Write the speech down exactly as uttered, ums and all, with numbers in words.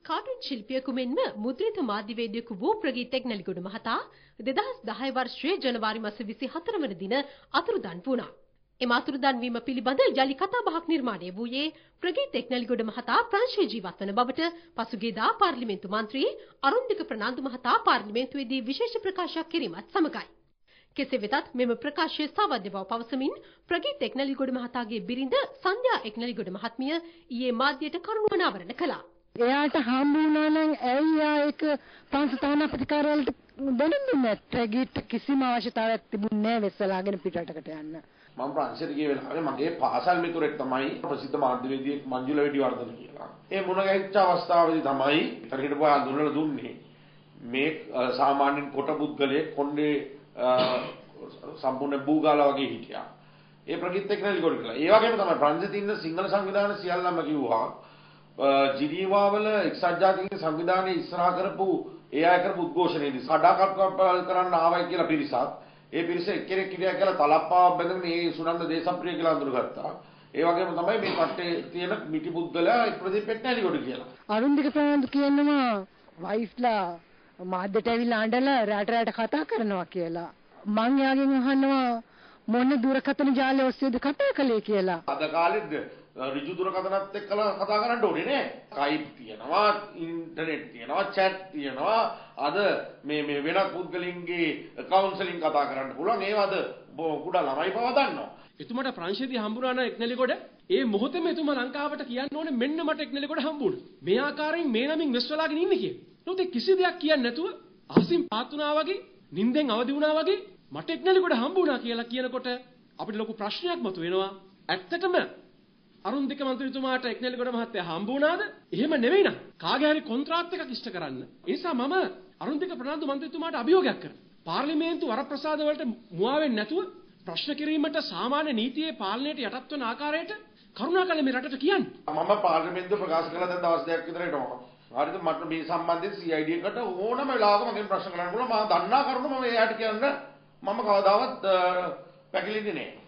Cartoon ශිල්පියෙකු මෙන්ම මුද්‍රිත මාධ්‍යවේදියෙකු වූ ප්‍රගීත් තෙක්නැලිගොඩ මහතා දෙදහස් දහය වර්ෂයේ ජනවාරි මාස විසිහතර වන දින අතුරුදන් වුණා. එම අතුරුදන් වීම පිළිබඳ යලි කතාබහක් නිර්මාණය වූයේ ප්‍රගීත් තෙක්නැලිගොඩ මහතා ප්‍රංශයේ ජීවත් වන බවට පසුගියදා පාර්ලිමේන්තු මන්ත්‍රී අරුන්දික ප්‍රනාන්දු මහතා පාර්ලිමේන්තුවේදී විශේෂ ප්‍රකාශයක් කිරීමත් සමගයි. කෙසේ වෙතත් මෙම ප්‍රකාශය සාවද්‍ය බව පවසමින් ප්‍රගීත් එක්නැලිගොඩ මහතාගේ බිරිඳ සන්ධ්‍යා එක්නැලිගොඩ මහත්මිය ඊයේ මාධ්‍යයට කරුණු අනාවරණ කළා. එයාට හම්බ වුණා නම් ඇයි ආ එක පන්සතාන ප්‍රතිකාරවලට දැනුම් දුන්නේ? ප්‍රගීත් කිසිම අවශ්‍යතාවයක් තිබුණේ නැහැ වෙස්සලාගෙන පිටරටකට යන්න. මම ප්‍රංශයට ගිය වෙලාවේ මගේ පාසල් මිතුරෙක් තමයි ප්‍රසිද්ධ මාධ්‍යවේදියෙක් මංජුල වෙඩිවර්ධන කියලා. ඒ මුණ ගැහිච්ච අවස්ථාවේදී තමයි හරියට හඳුන්වලා දුන්නේ මේ සාමාන්‍යයෙන් කොට පුද්ගලයෙක් කොණ්ඩේ සම්පූර්ණ බූගාලා වගේ හිටියා. ඒ ප්‍රගීත් එක්නැලිගොඩ කියලා. ඒ වගේම තමයි ප්‍රංශයේ තියෙන සිංහල සංවිධාන සියල්ලම කිව්වා ජිනීවා වල එක්සත් ජාතීන්ගේ සංවිධානයේ ඉස්සරහා කරපු ඒ අය කරපු උද්ඝෝෂණයේදී සඩාකප්පල් කරන්න ආවයි කියලා පිරිසක් ඒ පිරිස එක්කෙනෙක් හිටියා කියලා තලප්පාවක් බැඳගෙන මේ සුනන්ද දේශප්‍රිය කියලා අඳුරගත්තා. ඒ වගේම තමයි මේ කට්ටේ තියෙන මිටි පුද්ගලයා ප්‍රදීප් එක්නැලිගොඩ කියලා. අරුන්දික ප්‍රනාන්දු කියනවා වයිෆ්ලා මාධ්‍යට ඇවිල්ලා අඬලා රට රට කතා කරනවා කියලා. මං යාගෙන් අහනවා මොන දුරකථන ජාලය ඔස්සේද කතා කළේ කියලා. අද කාලෙත් ඍජු දුරකථනත් එක්කලා කතා කරන්න ඕනේ නේ. ස්කයිප් තියෙනවා, ඉන්ටර්නෙට් තියෙනවා, chat තියෙනවා. අද මේ මේ වෙනත් පුද්ගලින්ගේ කවුන්සලින් කතා කරන්න පුළුවන්. ඒවද කුඩා ළමයි පවා දන්නවා. එතුමාට ප්‍රංශයේදී හම්බුනා නම් එක්නැලිගොඩ ඒ මොහොතේම එතුමා ලංකාවට කියන්න ඕනේ මෙන්න මට එක්නැලිගොඩ හම්බුණා. මේ ආකාරයෙන් මේ නමින් වෙස්වලාගෙන ඉන්නේ කියලා. නමුත් කිසි දෙයක් කියන්නේ නැතුව අහසින් පාත් වුණා වගේ, නිින්දෙන් අවදි වුණා වගේ මට එක්නැලිගොඩ හම්බුණා කියලා කියනකොට අපිට ලොකු ප්‍රශ්නයක් මතුවෙනවා. ඇත්තටම අරුන්දික මන්ත්‍රීතුමාට එක්නැලිගොඩ මහත්තයා හම්බුණාද? එහෙම නෙවෙයි නම් කාගේ හරි කොන්ත්‍රාත් එකක් ඉෂ්ට කරන්න. ඒ නිසා මම අරුන්දික ප්‍රනාන්දු මන්ත්‍රීතුමාට අභියෝගයක් කරනවා. පාර්ලිමේන්තු වරප්‍රසාද වලට මුවා වෙන්නේ නැතුව ප්‍රශ්න කිරීමට සාමාන්‍ය නීතියේ පාලනයට යටත් වන ආකාරයට කරුණාකරලා මේ රටට කියන්න. මම පාර්ලිමේන්තුව ප්‍රකාශ කළා දැන් දවස් දෙකක් විතර යනවා. හරිද මට මේ සම්බන්ධයෙන් සී අයි ඩී එකට ඕනම වෙලාවක මගෙන් ප්‍රශ්න කරන්න පුළුවන්. මම දන්නා කරුණු මම එයාට කියන්න මම කවදාවත් පැකිලෙන්නේ නැහැ.